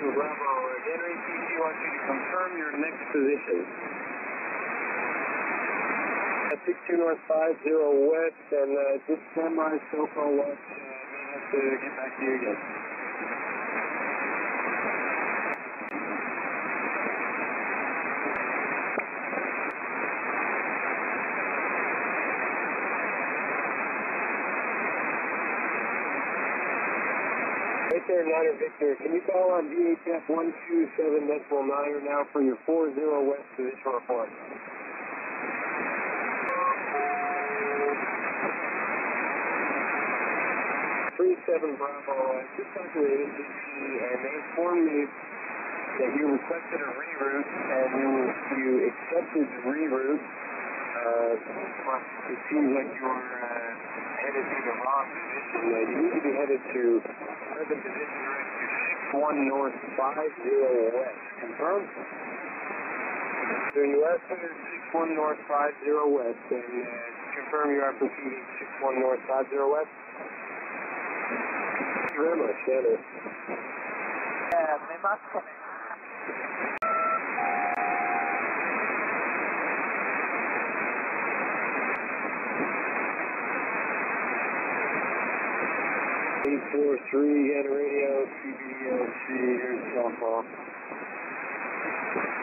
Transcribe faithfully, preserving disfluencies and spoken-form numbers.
Bravo. Again, A T C wants you to confirm your next position. six two North five zero West, and uh, just stand by, still call watch. Uh, may have to get back to you again. Right there, Niner Victor. Can you call on V H F one two seven decimal niner now for your four zero West position report? three seven Bravo. I just talked to the A T C and they informed me that you requested a reroute and you, you accepted the reroute. Uh, but it seems like you're uh, headed to the wrong position. Uh, you need to be headed to present position direct to six one North five zero West. Confirm? So you are cleared six one North five zero West, and uh, confirm you are proceeding six one North five zero West? Thank you very much, Shannon. Uh, we must connect. eight four three, get radio, C B L C, here's the call.